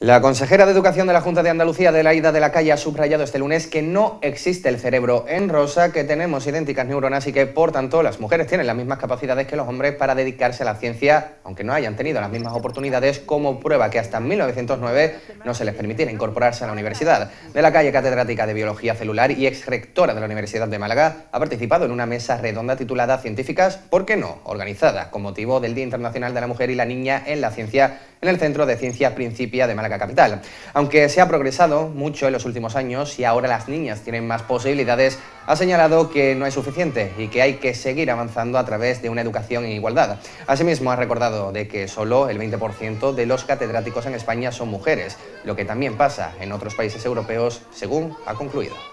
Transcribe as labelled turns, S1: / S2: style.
S1: La consejera de Educación de la Junta de Andalucía, Adelaida de la Calle, ha subrayado este lunes que no existe el cerebro en rosa, que tenemos idénticas neuronas y que, por tanto, las mujeres tienen las mismas capacidades que los hombres para dedicarse a la ciencia, aunque no hayan tenido las mismas oportunidades, como prueba que hasta 1909 no se les permitiera incorporarse a la universidad. De la Calle, catedrática de Biología Celular y exrectora de la Universidad de Málaga, ha participado en una mesa redonda titulada Científicas, ¿por qué no?, organizada con motivo del Día Internacional de la Mujer y la Niña en la Ciencia, en el Centro de Ciencia Principia de Málaga capital. Aunque se ha progresado mucho en los últimos años y ahora las niñas tienen más posibilidades, ha señalado que no es suficiente y que hay que seguir avanzando a través de una educación en igualdad. Asimismo, ha recordado de que solo el 20% de los catedráticos en España son mujeres, lo que también pasa en otros países europeos, según ha concluido.